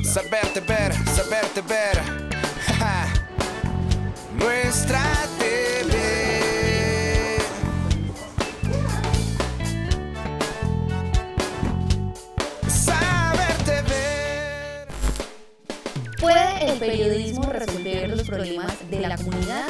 Saberte ver, saberte ver. Ja. Nuestra TV. Saberte ver. ¿Puede el periodismo resolver los problemas de la comunidad?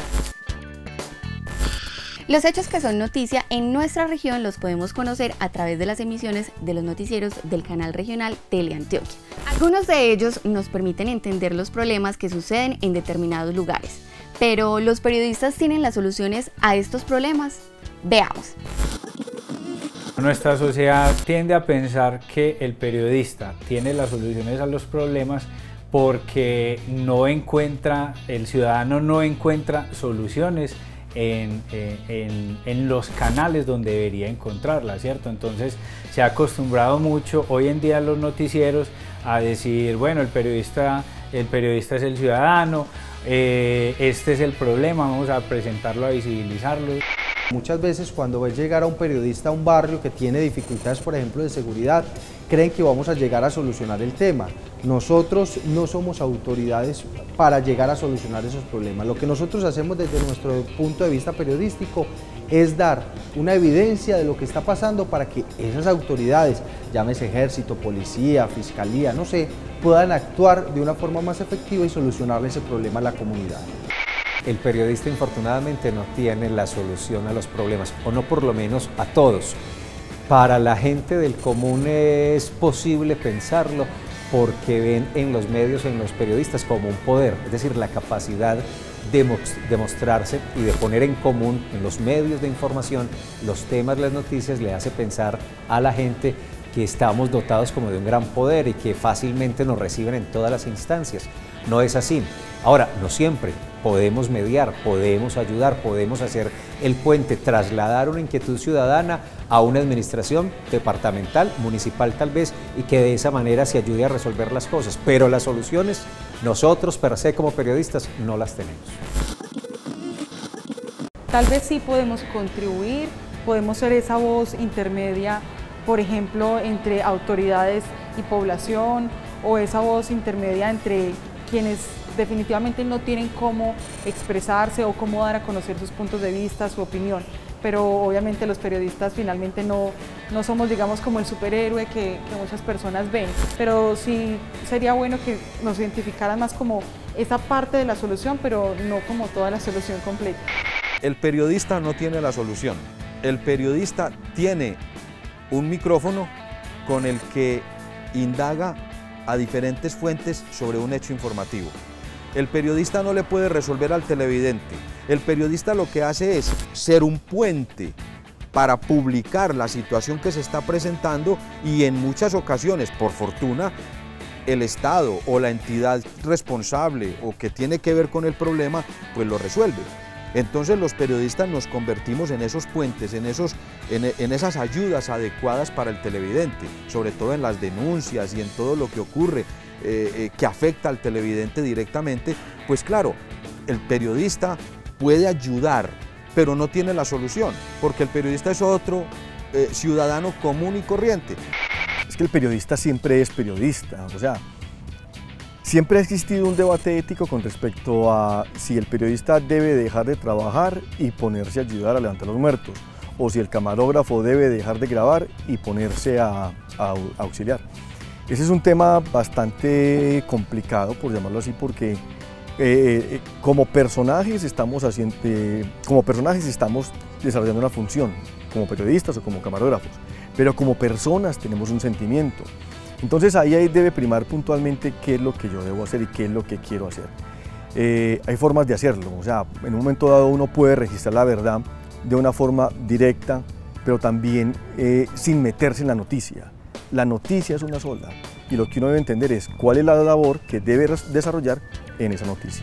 Los hechos que son noticia en nuestra región los podemos conocer a través de las emisiones de los noticieros del canal regional Teleantioquia. Algunos de ellos nos permiten entender los problemas que suceden en determinados lugares, pero ¿los periodistas tienen las soluciones a estos problemas? Veamos. Nuestra sociedad tiende a pensar que el periodista tiene las soluciones a los problemas porque el ciudadano no encuentra soluciones en los canales donde debería encontrarla, ¿cierto? Entonces se ha acostumbrado mucho hoy en día los noticieros a decir, bueno, el periodista es el ciudadano, este es el problema, vamos a presentarlo, a visibilizarlo. Muchas veces cuando ves llegar a un periodista a un barrio que tiene dificultades, por ejemplo, de seguridad, creen que vamos a llegar a solucionar el tema. Nosotros no somos autoridades para llegar a solucionar esos problemas. Lo que nosotros hacemos desde nuestro punto de vista periodístico es dar una evidencia de lo que está pasando para que esas autoridades, llámese ejército, policía, fiscalía, no sé, puedan actuar de una forma más efectiva y solucionarle ese problema a la comunidad. El periodista infortunadamente no tiene la solución a los problemas, o no por lo menos a todos. Para la gente del común es posible pensarlo porque ven en los medios, en los periodistas como un poder, es decir, la capacidad de mostrarse y de poner en común en los medios de información los temas, las noticias, le hace pensar a la gente que estamos dotados como de un gran poder y que fácilmente nos reciben en todas las instancias. No es así. Ahora, no siempre podemos mediar, podemos ayudar, podemos hacer el puente, trasladar una inquietud ciudadana a una administración departamental, municipal tal vez, y que de esa manera se ayude a resolver las cosas. Pero las soluciones, nosotros per se como periodistas, no las tenemos. Tal vez sí podemos contribuir, podemos ser esa voz intermedia, por ejemplo, entre autoridades y población, o esa voz intermedia entre quienes definitivamente no tienen cómo expresarse o cómo dar a conocer sus puntos de vista, su opinión. Pero obviamente los periodistas finalmente no somos, digamos, como el superhéroe que muchas personas ven. Pero sí sería bueno que nos identificaran más como esa parte de la solución, pero no como toda la solución completa. El periodista no tiene la solución. El periodista tiene un micrófono con el que indaga a diferentes fuentes sobre un hecho informativo. El periodista no le puede resolver al televidente. El periodista lo que hace es ser un puente para publicar la situación que se está presentando y en muchas ocasiones, por fortuna, el Estado o la entidad responsable o que tiene que ver con el problema, pues lo resuelve. Entonces los periodistas nos convertimos en esos puentes, en esas ayudas adecuadas para el televidente, sobre todo en las denuncias y en todo lo que ocurre que afecta al televidente directamente. Pues claro, el periodista puede ayudar, pero no tiene la solución, porque el periodista es otro ciudadano común y corriente. Es que el periodista siempre es periodista, o sea, siempre ha existido un debate ético con respecto a si el periodista debe dejar de trabajar y ponerse a ayudar a levantar los muertos, o si el camarógrafo debe dejar de grabar y ponerse a auxiliar. Ese es un tema bastante complicado, por llamarlo así, porque como personajes estamos desarrollando una función, como periodistas o como camarógrafos, pero como personas tenemos un sentimiento. Entonces ahí debe primar puntualmente qué es lo que yo debo hacer y qué es lo que quiero hacer. Hay formas de hacerlo, o sea, en un momento dado uno puede registrar la verdad de una forma directa, pero también sin meterse en la noticia. La noticia es una sola y lo que uno debe entender es cuál es la labor que debe desarrollar en esa noticia.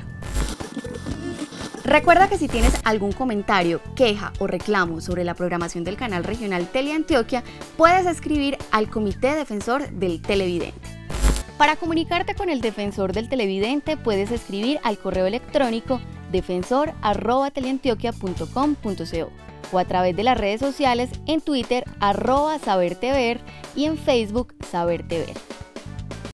Recuerda que si tienes algún comentario, queja o reclamo sobre la programación del canal regional Teleantioquia, puedes escribir al Comité Defensor del Televidente. Para comunicarte con el Defensor del Televidente, puedes escribir al correo electrónico defensor@teleantioquia.com.co o a través de las redes sociales en Twitter @sabertever y en Facebook Sabertever.